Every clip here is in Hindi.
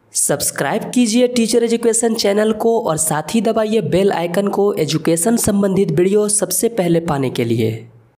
सब्सक्राइब कीजिए टीचर एजुकेशन चैनल को और साथ ही दबाइए बेल आइकन को एजुकेशन संबंधित वीडियो सबसे पहले पाने के लिए।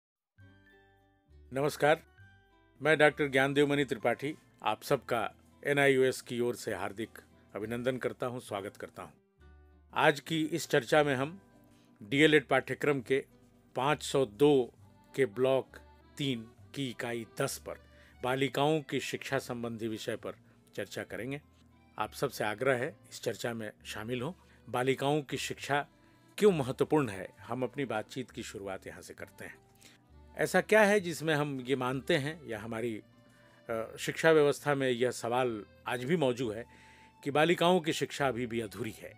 नमस्कार, मैं डॉक्टर ज्ञानदेवमणि त्रिपाठी आप सबका NIOS की ओर से हार्दिक अभिनंदन करता हूं, स्वागत करता हूं। आज की इस चर्चा में हम DLED पाठ्यक्रम के 502 के ब्लॉक 3 की इकाई 10 पर बालिकाओं की शिक्षा संबंधी विषय पर चर्चा करेंगे। आप सबसे आग्रह है इस चर्चा में शामिल हों। बालिकाओं की शिक्षा क्यों महत्वपूर्ण है, हम अपनी बातचीत की शुरुआत यहाँ से करते हैं। ऐसा क्या है जिसमें हम ये मानते हैं या हमारी शिक्षा व्यवस्था में यह सवाल आज भी मौजूद है कि बालिकाओं की शिक्षा अभी भी अधूरी है।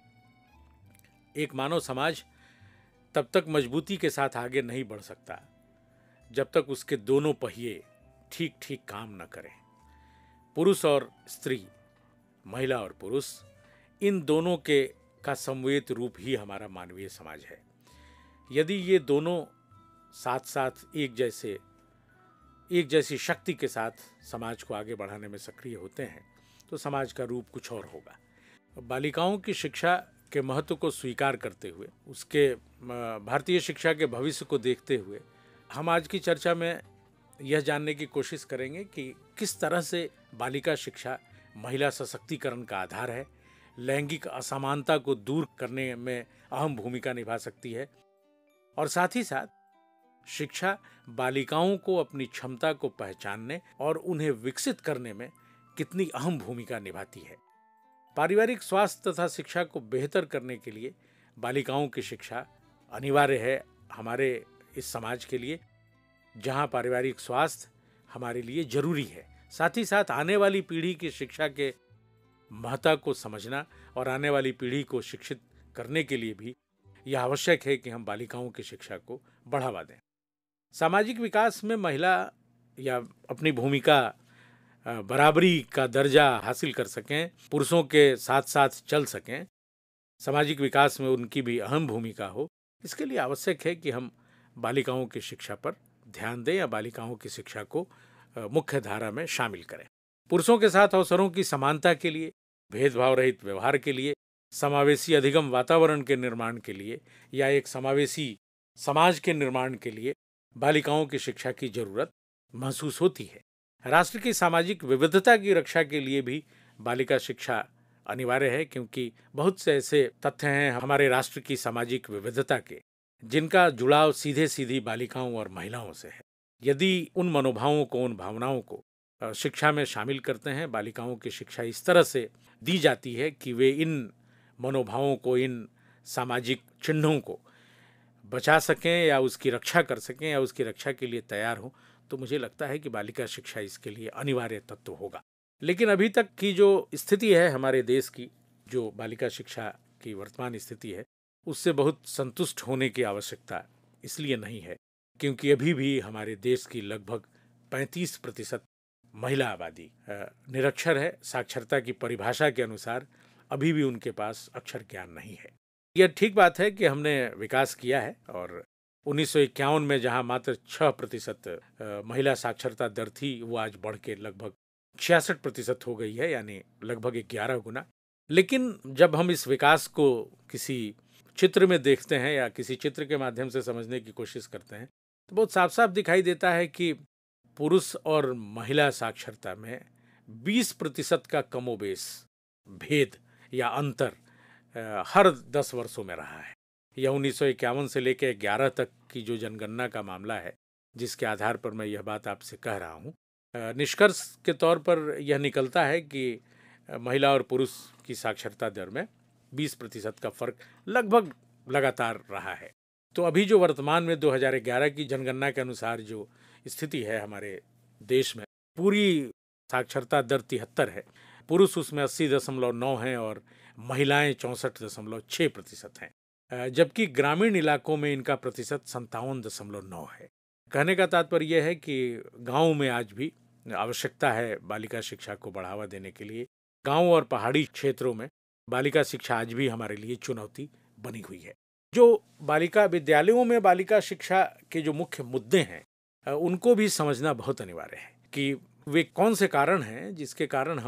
एक मानव समाज तब तक मजबूती के साथ आगे नहीं बढ़ सकता जब तक उसके दोनों पहिए ठीक ठीक काम न करें। पुरुष और स्त्री, महिला और पुरुष, इन दोनों का समवेत रूप ही हमारा मानवीय समाज है। यदि ये दोनों साथ साथ एक जैसी शक्ति के साथ समाज को आगे बढ़ाने में सक्रिय होते हैं तो समाज का रूप कुछ और होगा। बालिकाओं की शिक्षा के महत्व को स्वीकार करते हुए, उसके भारतीय शिक्षा के भविष्य को देखते हुए हम आज की चर्चा में यह जानने की कोशिश करेंगे कि किस तरह से बालिका शिक्षा महिला सशक्तिकरण का आधार है, लैंगिक असमानता को दूर करने में अहम भूमिका निभा सकती है और साथ ही साथ शिक्षा बालिकाओं को अपनी क्षमता को पहचानने और उन्हें विकसित करने में कितनी अहम भूमिका निभाती है। पारिवारिक स्वास्थ्य तथा शिक्षा को बेहतर करने के लिए बालिकाओं की शिक्षा अनिवार्य है हमारे इस समाज के लिए, जहां पारिवारिक स्वास्थ्य हमारे लिए जरूरी है। साथ ही साथ आने वाली पीढ़ी की शिक्षा के महत्व को समझना और आने वाली पीढ़ी को शिक्षित करने के लिए भी यह आवश्यक है कि हम बालिकाओं की शिक्षा को बढ़ावा दें। सामाजिक विकास में महिला या अपनी भूमिका बराबरी का दर्जा हासिल कर सकें, पुरुषों के साथ साथ चल सकें, सामाजिक विकास में उनकी भी अहम भूमिका हो, इसके लिए आवश्यक है कि हम बालिकाओं की शिक्षा पर ध्यान दें या बालिकाओं की शिक्षा को मुख्य धारा में शामिल करें। पुरुषों के साथ अवसरों की समानता के लिए, भेदभाव रहित व्यवहार के लिए, समावेशी अधिगम वातावरण के निर्माण के लिए या एक समावेशी समाज के निर्माण के लिए बालिकाओं की शिक्षा की जरूरत महसूस होती है। राष्ट्र की सामाजिक विविधता की रक्षा के लिए भी बालिका शिक्षा अनिवार्य है, क्योंकि बहुत से ऐसे तथ्य हैं हमारे राष्ट्र की सामाजिक विविधता के जिनका जुड़ाव सीधे सीधी बालिकाओं और महिलाओं से है। यदि उन मनोभावों को, उन भावनाओं को शिक्षा में शामिल करते हैं, बालिकाओं की शिक्षा इस तरह से दी जाती है कि वे इन मनोभावों को, इन सामाजिक चिन्हों को बचा सकें या उसकी रक्षा कर सकें या उसकी रक्षा के लिए तैयार हों, तो मुझे लगता है कि बालिका शिक्षा इसके लिए अनिवार्य तत्व होगा। लेकिन अभी तक की जो स्थिति है हमारे देश की, जो बालिका शिक्षा की वर्तमान स्थिति है, उससे बहुत संतुष्ट होने की आवश्यकता इसलिए नहीं है क्योंकि अभी भी हमारे देश की लगभग 35% महिला आबादी निरक्षर है। साक्षरता की परिभाषा के अनुसार अभी भी उनके पास अक्षर ज्ञान नहीं है। यह ठीक बात है कि हमने विकास किया है और 1951 में जहां मात्र 6% महिला साक्षरता दर थी, वो आज बढ़ के लगभग 66% हो गई है, यानी लगभग 11 गुना। लेकिन जब हम इस विकास को किसी चित्र में देखते हैं या किसी चित्र के माध्यम से समझने की कोशिश करते हैं तो बहुत साफ साफ दिखाई देता है कि पुरुष और महिला साक्षरता में 20% का कमोबेश भेद या अंतर हर 10 वर्षों में रहा है। यह 1951 से लेकर 11 तक की जो जनगणना का मामला है, जिसके आधार पर मैं यह बात आपसे कह रहा हूँ, निष्कर्ष के तौर पर यह निकलता है कि महिला और पुरुष की साक्षरता दर में 20% का फर्क लगभग लगातार रहा है। तो अभी जो वर्तमान में 2011 की जनगणना के अनुसार जो स्थिति है हमारे देश में, पूरी साक्षरता दर 73 है, पुरुष उसमें 80.9 हैं और महिलाएं 64.6% हैं, जबकि ग्रामीण इलाकों में इनका प्रतिशत 57.9 है। कहने का तात्पर्य यह है कि गाँव में आज भी आवश्यकता है बालिका शिक्षा को बढ़ावा देने के लिए। गाँव और पहाड़ी क्षेत्रों में बालिका शिक्षा आज भी हमारे लिए चुनौती बनी हुई है। जो बालिका विद्यालयों में बालिका शिक्षा के जो मुख्य मुद्दे हैं उनको भी समझना बहुत अनिवार्य है कि वे कौन से कारण हैं जिसके कारण हम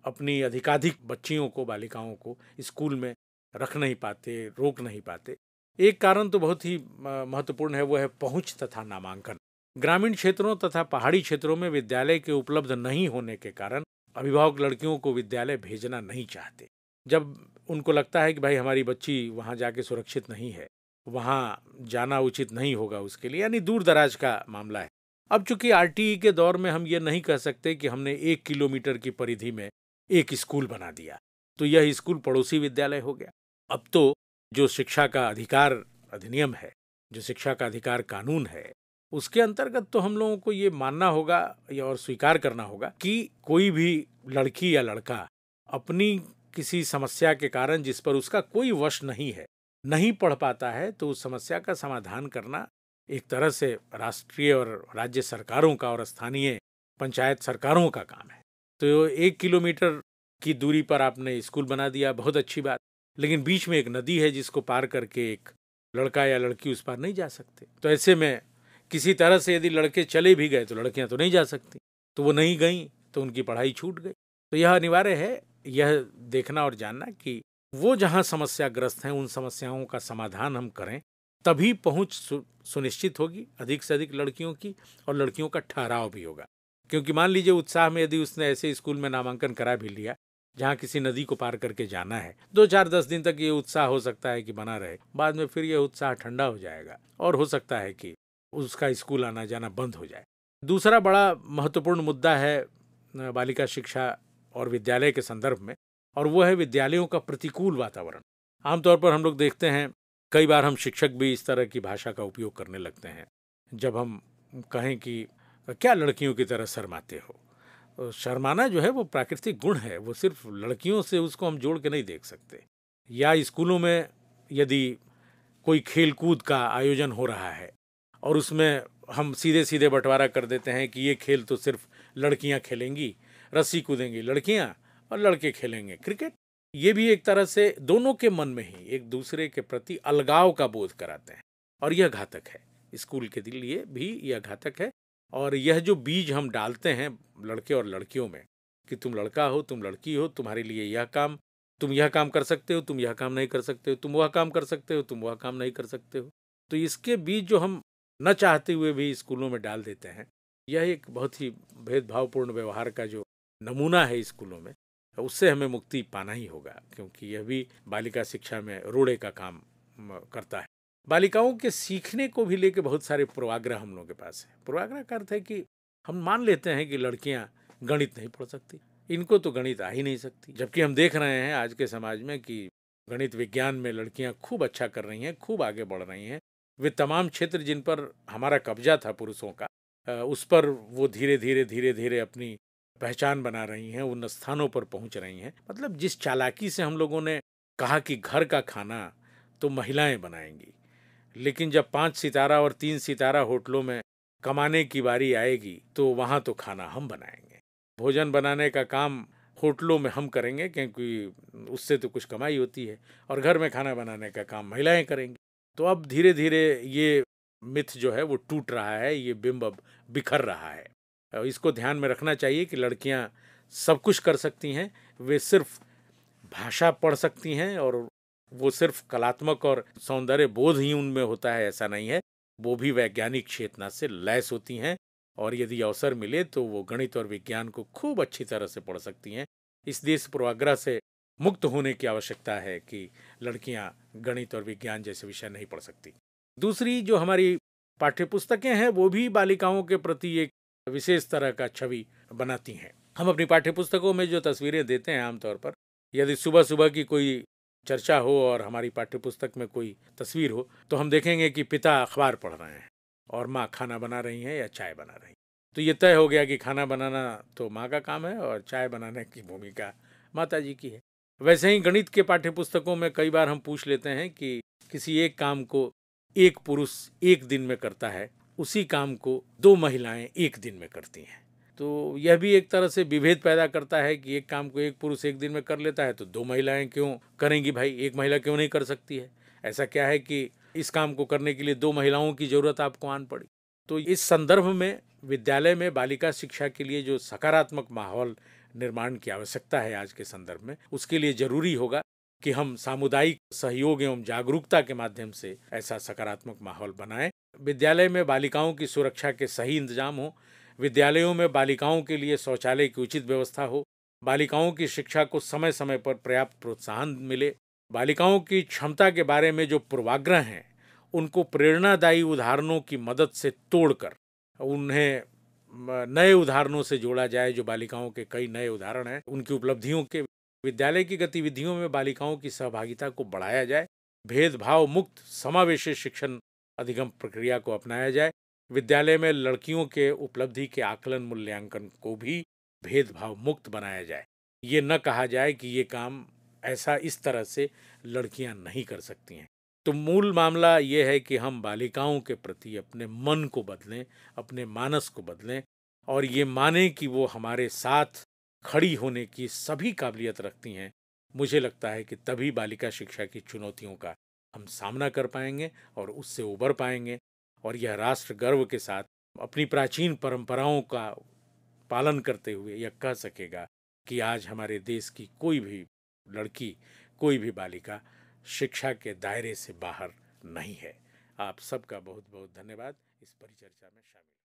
अपनी अधिकाधिक बच्चियों को, बालिकाओं को स्कूल में रख नहीं पाते, रोक नहीं पाते। एक कारण तो बहुत ही महत्वपूर्ण है, वो है पहुंच तथा नामांकन। ग्रामीण क्षेत्रों तथा पहाड़ी क्षेत्रों में विद्यालय के उपलब्ध नहीं होने के कारण अभिभावक लड़कियों को विद्यालय भेजना नहीं चाहते। जब उनको लगता है कि भाई हमारी बच्ची वहाँ जाके सुरक्षित नहीं है, वहाँ जाना उचित नहीं होगा उसके लिए, यानी दूर दराज का मामला है। अब चूंकि आरटीई के दौर में हम ये नहीं कह सकते कि हमने 1 किलोमीटर की परिधि में एक स्कूल बना दिया तो यह स्कूल पड़ोसी विद्यालय हो गया। अब तो जो शिक्षा का अधिकार अधिनियम है, जो शिक्षा का अधिकार कानून है, उसके अंतर्गत तो हम लोगों को ये मानना होगा और स्वीकार करना होगा कि कोई भी लड़की या लड़का अपनी किसी समस्या के कारण जिस पर उसका कोई वश नहीं है, नहीं पढ़ पाता है, तो उस समस्या का समाधान करना एक तरह से राष्ट्रीय और राज्य सरकारों का और स्थानीय पंचायत सरकारों का काम है। तो 1 किलोमीटर की दूरी पर आपने स्कूल बना दिया, बहुत अच्छी बात, लेकिन बीच में एक नदी है जिसको पार करके एक लड़का या लड़की उस पार नहीं जा सकते। तो ऐसे में किसी तरह से यदि लड़के चले भी गए तो लड़कियां तो नहीं जा सकती, तो वो नहीं गई तो उनकी पढ़ाई छूट गई। तो यह अनिवार्य है यह देखना और जानना कि वो जहां समस्याग्रस्त हैं उन समस्याओं का समाधान हम करें, तभी पहुंच सुनिश्चित होगी अधिक से अधिक लड़कियों की, और लड़कियों का ठहराव भी होगा। क्योंकि मान लीजिए उत्साह में यदि उसने ऐसे स्कूल में नामांकन करा भी लिया जहाँ किसी नदी को पार करके जाना है, 2-4-10 दिन तक ये उत्साह हो सकता है कि बना रहे, बाद में फिर ये उत्साह ठंडा हो जाएगा और हो सकता है कि उसका स्कूल आना जाना बंद हो जाए। दूसरा बड़ा महत्वपूर्ण मुद्दा है बालिका शिक्षा और विद्यालय के संदर्भ में, और वो है विद्यालयों का प्रतिकूल वातावरण। आमतौर पर हम लोग देखते हैं, कई बार हम शिक्षक भी इस तरह की भाषा का उपयोग करने लगते हैं जब हम कहें कि क्या लड़कियों की तरह शर्माते हो। शर्माना जो है वो प्राकृतिक गुण है, वो सिर्फ लड़कियों से उसको हम जोड़ के नहीं देख सकते। या स्कूलों में यदि कोई खेल कूद का आयोजन हो रहा है और उसमें हम सीधे सीधे बंटवारा कर देते हैं कि ये खेल तो सिर्फ लड़कियां खेलेंगी, रस्सी कूदेंगी लड़कियां और लड़के खेलेंगे क्रिकेट, ये भी एक तरह से दोनों के मन में ही एक दूसरे के प्रति अलगाव का बोध कराते हैं, और यह घातक है। स्कूल के लिए भी यह घातक है। और यह जो बीज हम डालते हैं लड़के और लड़कियों में कि तुम लड़का हो, तुम लड़की हो, तुम्हारे लिए यह काम, तुम यह काम कर सकते हो, तुम यह काम नहीं कर सकते हो, तुम वह काम कर सकते हो, तुम वह काम नहीं कर सकते हो, तो इसके बीज जो हम न चाहते हुए भी स्कूलों में डाल देते हैं, यह एक बहुत ही भेदभावपूर्ण व्यवहार का जो नमूना है स्कूलों में, उससे हमें मुक्ति पाना ही होगा, क्योंकि यह भी बालिका शिक्षा में रोड़े का काम करता है। बालिकाओं के सीखने को भी लेके बहुत सारे पूर्वाग्रह हम लोगों के पास है। पूर्वाग्रह का अर्थ है कि हम मान लेते हैं कि लड़कियां गणित नहीं पढ़ सकती, इनको तो गणित आ ही नहीं सकती, जबकि हम देख रहे हैं आज के समाज में कि गणित विज्ञान में लड़कियां खूब अच्छा कर रही हैं, खूब आगे बढ़ रही हैं। वे तमाम क्षेत्र जिन पर हमारा कब्जा था पुरुषों का, उस पर वो धीरे धीरे अपनी पहचान बना रही हैं, उन स्थानों पर पहुंच रही हैं। मतलब जिस चालाकी से हम लोगों ने कहा कि घर का खाना तो महिलाएं बनाएंगी, लेकिन जब 5 सितारा और 3 सितारा होटलों में कमाने की बारी आएगी तो वहां तो खाना हम बनाएंगे। भोजन बनाने का काम होटलों में हम करेंगे क्योंकि उससे तो कुछ कमाई होती है, और घर में खाना बनाने का काम महिलाएं करेंगी। तो अब धीरे धीरे ये मिथ जो है वो टूट रहा है, ये बिंब अब बिखर रहा है। इसको ध्यान में रखना चाहिए कि लड़कियां सब कुछ कर सकती हैं, वे सिर्फ भाषा पढ़ सकती हैं, और वो सिर्फ कलात्मक और सौंदर्य बोध ही उनमें होता है ऐसा नहीं है, वो भी वैज्ञानिक चेतना से लैस होती हैं, और यदि अवसर मिले तो वो गणित और विज्ञान को खूब अच्छी तरह से पढ़ सकती हैं। इस देश पूर्वाग्रह से मुक्त होने की आवश्यकता है कि लड़कियां गणित और विज्ञान जैसे विषय नहीं पढ़ सकती। दूसरी जो हमारी पाठ्यपुस्तकें हैं वो भी बालिकाओं के प्रति एक विशेष तरह का छवि बनाती हैं। हम अपनी पाठ्यपुस्तकों में जो तस्वीरें देते हैं आमतौर पर, यदि सुबह सुबह की कोई चर्चा हो और हमारी पाठ्यपुस्तक में कोई तस्वीर हो तो हम देखेंगे कि पिता अखबार पढ़ रहे हैं और माँ खाना बना रही हैं या चाय बना रही हैं। तो ये तय हो गया कि खाना बनाना तो माँ का काम है और चाय बनाने की भूमिका माता जी की है। वैसे ही गणित के पाठ्यपुस्तकों में कई बार हम पूछ लेते हैं कि किसी एक काम को एक पुरुष एक दिन में करता है, उसी काम को 2 महिलाएं एक दिन में करती हैं। तो यह भी एक तरह से विभेद पैदा करता है कि एक काम को एक पुरुष एक दिन में कर लेता है तो 2 महिलाएं क्यों करेंगी भाई, एक महिला क्यों नहीं कर सकती है? ऐसा क्या है कि इस काम को करने के लिए 2 महिलाओं की जरूरत आपको आन पड़ी? तो इस संदर्भ में विद्यालय में बालिका शिक्षा के लिए जो सकारात्मक माहौल निर्माण की आवश्यकता है आज के संदर्भ में। उसके लिए जरूरी होगा कि हम सामुदायिक सहयोग एवं जागरूकता के माध्यम से ऐसा सकारात्मक माहौल बनाएं। विद्यालय में बालिकाओं की सुरक्षा के सही इंतजाम हो, विद्यालयों में बालिकाओं के लिए शौचालय की उचित व्यवस्था हो, बालिकाओं की शिक्षा को समय समय पर पर्याप्त प्रोत्साहन मिले, बालिकाओं की क्षमता के बारे में जो पूर्वाग्रह हैं उनको प्रेरणादायी उदाहरणों की मदद से तोड़कर उन्हें नए उदाहरणों से जोड़ा जाए। जो बालिकाओं के कई नए उदाहरण हैं उनकी उपलब्धियों के, विद्यालय की गतिविधियों में बालिकाओं की सहभागिता को बढ़ाया जाए, भेदभाव मुक्त समावेशी शिक्षण अधिगम प्रक्रिया को अपनाया जाए, विद्यालय में लड़कियों के उपलब्धि के आकलन मूल्यांकन को भी भेदभाव मुक्त बनाया जाए। ये न कहा जाए कि ये काम ऐसा इस तरह से लड़कियां नहीं कर सकती हैं। तो मूल मामला ये है कि हम बालिकाओं के प्रति अपने मन को बदलें, अपने मानस को बदलें और ये माने कि वो हमारे साथ खड़ी होने की सभी काबिलियत रखती हैं। मुझे लगता है कि तभी बालिका शिक्षा की चुनौतियों का हम सामना कर पाएंगे और उससे उबर पाएंगे और यह राष्ट्र गर्व के साथ अपनी प्राचीन परंपराओं का पालन करते हुए यह कह सकेगा कि आज हमारे देश की कोई भी लड़की, कोई भी बालिका शिक्षा के दायरे से बाहर नहीं है। आप सबका बहुत बहुत धन्यवाद इस परिचर्चा में शामिल